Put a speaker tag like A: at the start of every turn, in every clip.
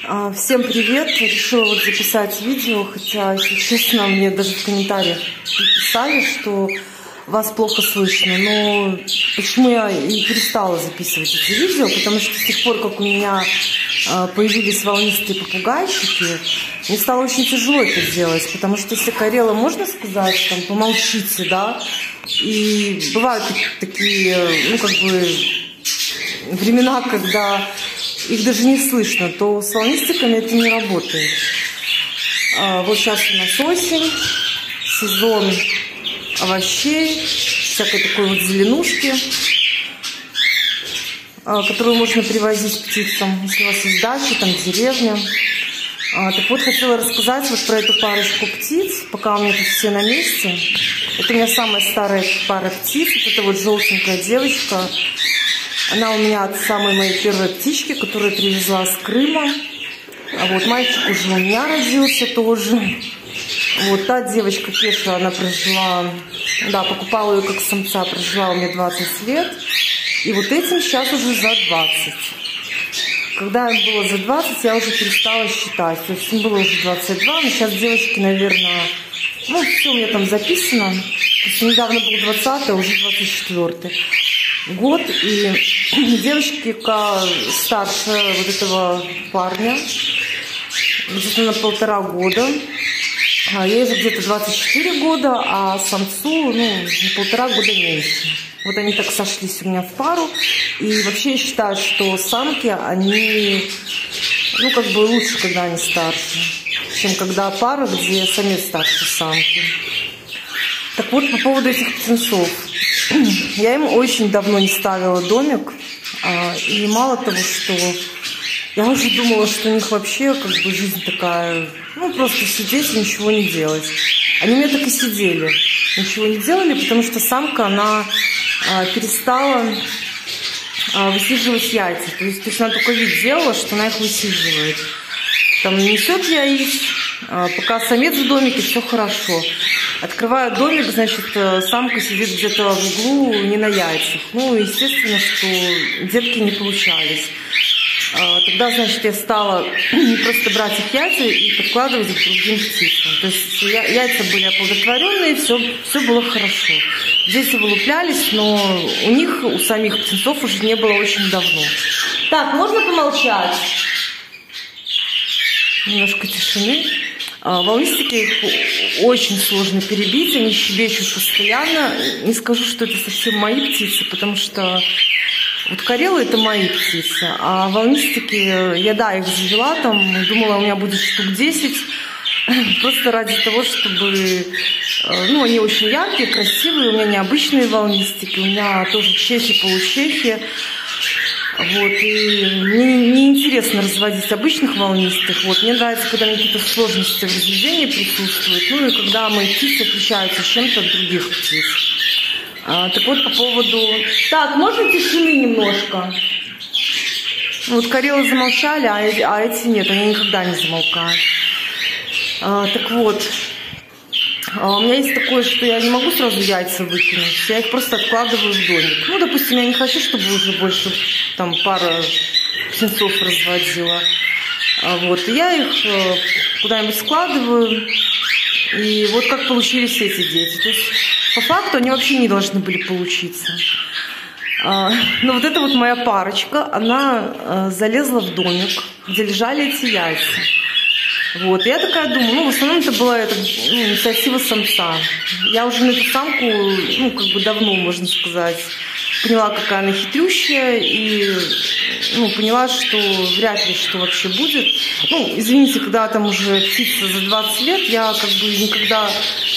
A: Всем привет! Решила вот записать видео, хотя, если честно, мне даже в комментариях писали, что вас плохо слышно. Но почему я и перестала записывать эти видео? Потому что с тех пор, как у меня появились волнистые попугайчики, мне стало очень тяжело это делать. Потому что если Карела, можно сказать, там, помолчите, да? И бывают такие, времена, когда их даже не слышно, то с волнистиками это не работает. Вот сейчас у нас осень, сезон овощей, всякой такой вот зеленушки, которую можно привозить птицам, если у вас есть дача, там деревня. Так вот, хотела рассказать вот про эту парочку птиц, пока у меня тут все на месте. Это у меня самая старая пара птиц, вот эта вот желтенькая девочка. Она у меня от самой моей первой птички, которую я привезла с Крыма. А вот мальчик уже у меня родился тоже. Вот та девочка Кеша, она прожила, да, покупала ее как самца, прожила у меня 20 лет. И вот этим сейчас уже за 20. Когда им было за 20, я уже перестала считать. То есть им было уже 22, но сейчас девочки, наверное, все у меня там записано. То есть недавно был 20, а уже 24 год. И девочка старше вот этого парня, где-то на 1,5 года. Ей же где-то 24 года, а самцу, на 1,5 года меньше. Вот они так сошлись у меня в пару. И вообще я считаю, что самки, они, лучше, когда они старше, чем когда пара, где самец старше самки. Так вот, по поводу этих птенцов. Я им очень давно не ставила домик. И мало того, что я уже думала, что у них вообще жизнь такая, просто сидеть и ничего не делать. Они у меня так и сидели, ничего не делали, потому что самка, она перестала высиживать яйца. То есть она только вид делала, что она их высиживает. Там несет яиц, пока самец в домике, все хорошо. Открываю домик, значит, самка сидит где-то в углу, не на яйцах. Естественно, что детки не получались. Тогда, значит, я стала просто брать их яйца и подкладывать к другим птицам. То есть яйца были оплодотворенные, все было хорошо. Дети вылуплялись, но у них, у самих птенцов уже не было очень давно. Так, можно помолчать? Немножко тишины. Волнистики их очень сложно перебить, они щебечут постоянно. Не скажу, что это совсем мои птицы, потому что вот Карелы это мои птицы, а волнистики, я их завела там, думала, у меня будет штук 10, просто ради того, чтобы, они очень яркие, красивые, у меня необычные волнистики, у меня тоже чехи, получехи. Вот, и мне неинтересно разводить обычных волнистых. Вот, мне нравится, когда какие-то сложности в разведении присутствуют, и когда мои птицы отличаются чем-то от других птиц. Так вот, по поводу... Так, можно тишины немножко? Вот Карелы замолчали, а эти нет, они никогда не замолкают. Так вот, у меня есть такое, что я не могу сразу яйца выкинуть, я их просто откладываю в домик. Допустим, я не хочу, чтобы уже больше там пара птенцов разводила. Вот, и я их куда-нибудь складываю, и вот как получились эти дети. То есть, по факту, они вообще не должны были получиться. Но вот эта вот моя парочка, она залезла в домик, где лежали эти яйца. Вот, я такая думаю, в основном это была инициатива самца. Я уже на эту самку, давно, можно сказать, поняла, какая она хитрющая, и, поняла, что вряд ли что вообще будет. Извините, когда там уже птица за 20 лет, я никогда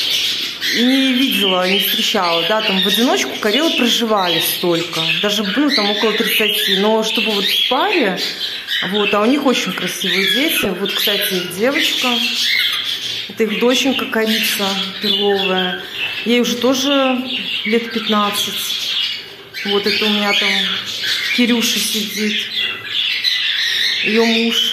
A: не видела, не встречала, там в одиночку Карелы проживали столько, даже, там около 30, но чтобы вот в паре, а у них очень красивые дети. Вот, кстати, их девочка, это их доченька Корица перловая, ей уже тоже лет 15. Вот это у меня там Кирюша сидит, ее муж.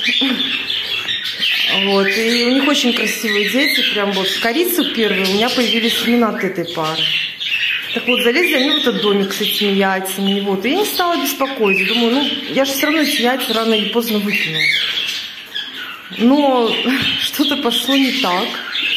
A: Вот, и у них очень красивые дети, прям вот Корицы первые у меня появились именно от этой пары. Так вот, залезли они в этот домик с этими яйцами, и я не стала беспокоить, думаю, я же все равно эти яйца рано или поздно выкину. Но что-то пошло не так.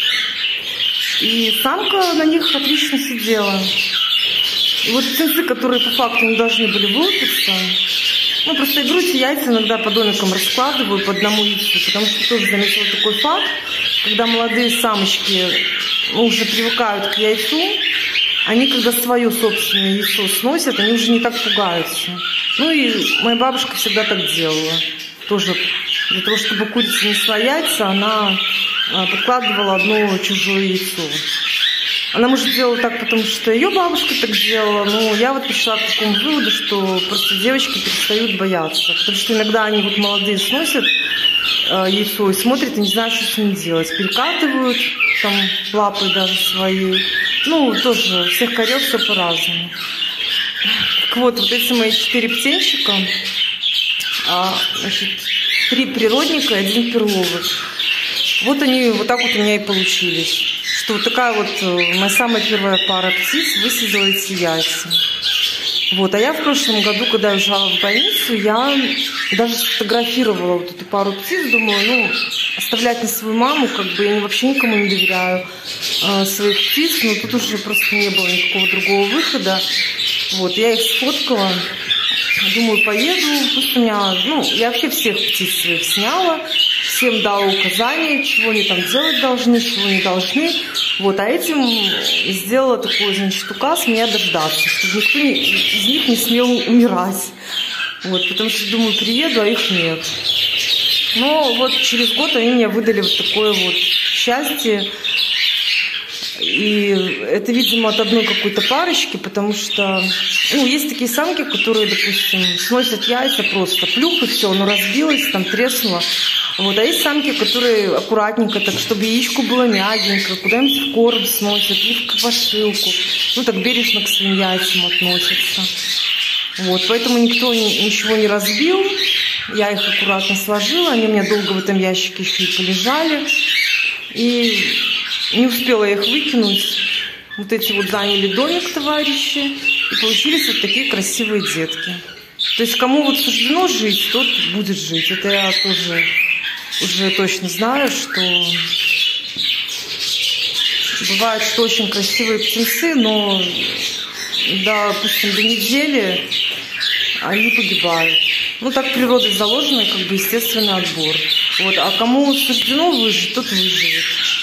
A: И самка на них отлично сидела. И вот птенцы, которые по факту не должны были вылупиться, ну, просто я беру эти яйца, иногда по домикам раскладываю по одному яйцу, потому что тоже заметила такой факт, когда молодые самочки уже привыкают к яйцу, они, когда свое собственное яйцо сносят, они уже не так пугаются. Ну и моя бабушка всегда так делала. Тоже для того, чтобы курица несла яйца, она подкладывала одно чужое яйцо. Она, может, делала так, потому что ее бабушка так делала, но я вот пришла к такому выводу, что просто девочки перестают бояться. Потому что иногда они вот молодые сносят яйцо и смотрят и не знают, что с ним делать. Перекатывают там лапы даже свои. Ну, тоже всех коров все по-разному. Так вот, вот эти мои 4 птенчика, значит, 3 природника и 1 перловый. Вот они вот так вот у меня и получились. Что вот такая вот моя самая первая пара птиц высадила эти яйца. Вот. А я в прошлом году, когда я уезжала в больницу, я даже сфотографировала вот эту пару птиц. Думаю, ну, оставлять на свою маму, как бы я вообще никому не доверяю своих птиц. Но тут уже просто не было никакого другого выхода. Вот. Я их сфоткала. Думаю, поеду. Пусть у меня... Ну, я вообще всех птиц своих сняла. Всем дала указания, чего они там делать должны, чего не должны. Вот, а этим сделала такой, значит, указ меня дождаться, чтобы никто из них не смел умирать. Вот, потому что, думаю, приеду, а их нет. Но вот через год они мне выдали вот такое вот счастье. И это, видимо, от одной какой-то парочки, потому что, ну, есть такие самки, которые, допустим, сносят яйца просто, плюх и все, оно разбилось, там треснуло. Вот, а есть самки, которые аккуратненько, так, чтобы яичку было мягенько, куда-нибудь в корм сносят, или в квашилку. Ну, так бережно к своим яйцам относятся. Вот, поэтому никто ничего не разбил. Я их аккуратно сложила, они у меня долго в этом ящике еще и полежали. И не успела я их выкинуть. Вот эти вот заняли домик товарищи, и получились вот такие красивые детки. То есть кому вот суждено жить, тот будет жить. Это я тоже уже точно знаю, что бывает, что очень красивые птенцы, но допустим, до недели они погибают. Ну, так природой заложено, как бы естественный отбор. Вот. А кому суждено выжить, тот выживет.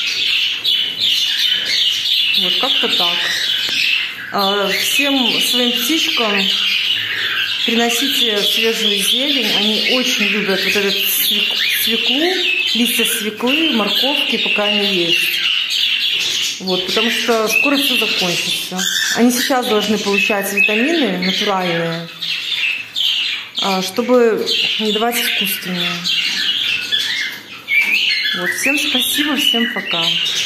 A: Вот как-то так. Всем своим птичкам приносите свежую зелень. Они очень любят вот этот свеклу, листья свеклы, морковки, пока они есть. Вот, потому что скоро все закончится. Они сейчас должны получать витамины натуральные, чтобы не давать искусственные. Вот, всем спасибо, всем пока.